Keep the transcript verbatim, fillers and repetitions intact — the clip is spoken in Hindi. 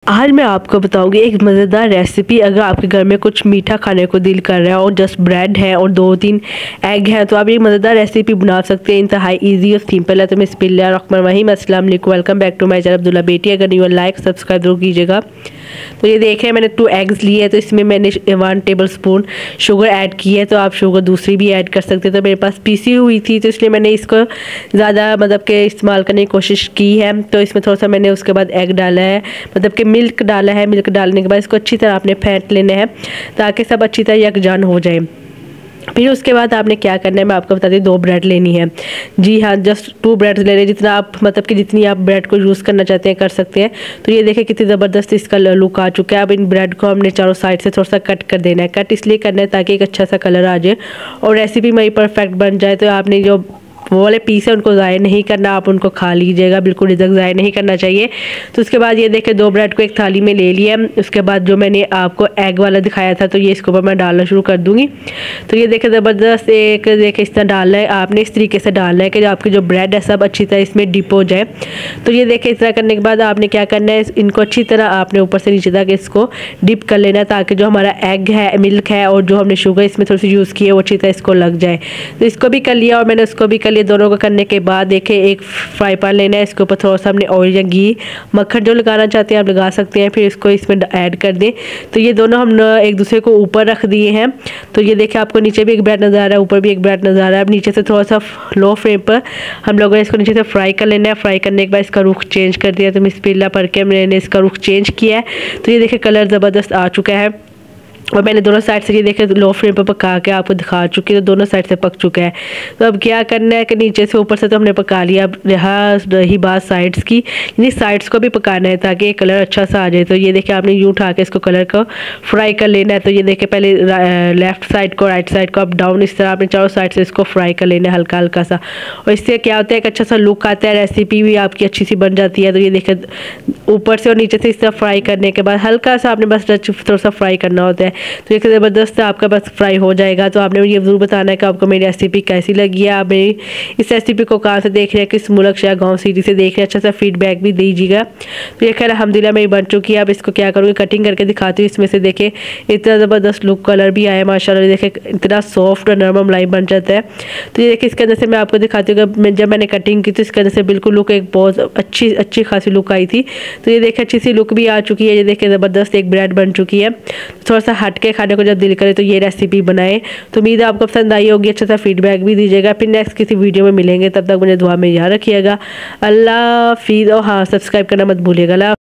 आज मैं आपको बताऊंगी एक मज़ेदार रेसिपी। अगर आपके घर में कुछ मीठा खाने को दिल कर रहा है और जस्ट ब्रेड है और दो तीन एग हैं तो आप एक मज़ेदार रेसिपी बना सकते हैं। इंतहाई इजी और सिंपल है। तो बिस्मिल्लाहिर्रहमानिर्रहीम, अस्सलाम वालेकुम, welcome back to my channel Abdullah बेटी। अगर नहीं हो लाइक सब्सक्राइब जरूर कीजिएगा। तो ये देखें मैंने टू एग्स लिए हैं, तो इसमें मैंने one tablespoon sugar add की है। तो आप शुगर दूसरी भी ऐड कर सकते हैं। तो मेरे पास पीसी हुई थी तो इसलिए मैंने इसको ज़्यादा मतलब के इस्तेमाल करने की कोशिश की है। तो इसमें थोड़ा सा मैंने उसके बाद एग डाला है, मतलब कि मिल्क डाला है। मिल्क डालने के बाद इसको अच्छी तरह आपने फेंट लेना है ताकि सब अच्छी तरह यकजान हो जाए। फिर उसके बाद आपने क्या करना है मैं आपको बताती हूँ। दो ब्रेड लेनी है, जी हाँ, जस्ट टू ब्रेड ले लें, जितना आप मतलब कि जितनी आप ब्रेड को यूज़ करना चाहते हैं कर सकते हैं। तो ये देखें कितनी ज़बरदस्त इसका लुक आ चुका है। अब इन ब्रेड को हमने चारों साइड से थोड़ा सा कट कर देना है। कट इसलिए करना है ताकि एक अच्छा सा कलर आ जाए और रेसिपी मेरी परफेक्ट बन जाए। तो आपने जो वो वाले पीस है उनको ज़ाया नहीं करना, आप उनको खा लीजिएगा, बिल्कुल इधर ज़ाया नहीं करना चाहिए। तो उसके बाद ये देखें दो ब्रेड को एक थाली में ले लिया। उसके बाद जो मैंने आपको एग वाला दिखाया था तो ये इसके ऊपर मैं डालना शुरू कर दूँगी। तो ये देखें ज़बरदस्त एक देखें इस तरह डालना है, आपने इस तरीके से डालना है कि जो आपकी जो ब्रेड है सब अच्छी तरह इसमें डिप हो जाए। तो ये देखें इस तरह करने के बाद आपने क्या करना है, इनको अच्छी तरह आपने ऊपर से नीचे तक इसको डिप कर लेना ताकि जो हमारा एग है, मिल्क है और जो हमने शुगर इसमें थोड़ी सी यूज़ की है वो अच्छी तरह इसको लग जाए। तो इसको भी कर लिया और मैंने उसको भी कर लिया। दोनों को करने के बाद देखें एक फ्राई पैन लेना है, इसके ऊपर थोड़ा सा हमने ऑयल या घी मक्खन जो लगाना चाहते हैं आप लगा सकते हैं। फिर इसको इसमें ऐड कर दें। तो ये दोनों हम एक दूसरे को ऊपर रख दिए हैं। तो ये देखें आपको नीचे भी एक ब्रेड नज़र आ रहा है, ऊपर भी एक ब्रेड नज़र आ रहा है। अब नीचे से थोड़ा सा लो फ्लेम पर हम लोगों ने इसको नीचे से फ्राई कर लेना है। फ्राई करने के बाद इसका रुख चेंज कर दिया। तो बिस्मिल्लाह पढ़ के मैंने इसका रुख चेंज किया है। तो ये देखें कलर ज़बरदस्त आ चुका है और मैंने दोनों साइड से ये देखे लो फ्लेम पर पका के आपको दिखा चुकी है। तो दोनों साइड से पक चुका है। तो अब क्या करना है कि नीचे से ऊपर से तो हमने पका लिया, अब रहा रही बात साइड्स की, यानी साइड्स को भी पकाना है ताकि ये कलर अच्छा सा आ जाए। तो ये देखे आपने यूँ उठा के इसको कलर को फ्राई कर लेना है। तो ये देखे पहले लेफ्ट साइड को राइट साइड को अप डाउन इस तरह आपने चारों साइड से इसको फ्राई कर लेना है हल्का हल्का सा। और इससे क्या होता है एक अच्छा सा लुक आता है, रेसिपी भी आपकी अच्छी सी बन जाती है। तो ये देखे ऊपर से और नीचे से इस तरह फ्राई करने के बाद हल्का सा आपने बस थोड़ा सा फ्राई करना होता है। तो एक ज़बरदस्त आपका बस फ्राई हो जाएगा। तो आपने ये ज़रूर बताना है कि आपको मेरी रेसिपी कैसी लगी है। आप मेरी इस रेसिपी को कहाँ से देख रहे हैं, किस मुल्क से गाँव सिटी से देख रहे हैं, अच्छा सा फीडबैक भी दीजिएगा। तो ये खैर अल्हम्दुलिल्लाह मेरी बन चुकी है। अब इसको क्या करूँगी कटिंग करके दिखाती हूँ। इसमें से देखें इतना ज़बरदस्त लुक कलर भी आया माशाल्लाह। देखें इतना सॉफ्ट और नरम मलाई बन जाता है। तो ये देखिए इसके अंदर से मैं आपको दिखाती हूँ कि जब मैंने कटिंग की तो इसके अंदर से बिल्कुल लुक एक बहुत अच्छी अच्छी खासी लुक आई थी। तो ये देखें अच्छी सी लुक भी आ चुकी है। ये देखें ज़बरदस्त एक ब्रेड बन चुकी है। थोड़ा सा हट के खाने को जब दिल करे तो ये रेसिपी बनाएं। तो उम्मीद है आपको पसंद आई होगी, अच्छा सा फीडबैक भी दीजिएगा। फिर नेक्स्ट किसी वीडियो में मिलेंगे, तब तक मुझे दुआ में याद रखिएगा। अल्लाह हाफिज़ और हाँ सब्सक्राइब करना मत भूलिएगा।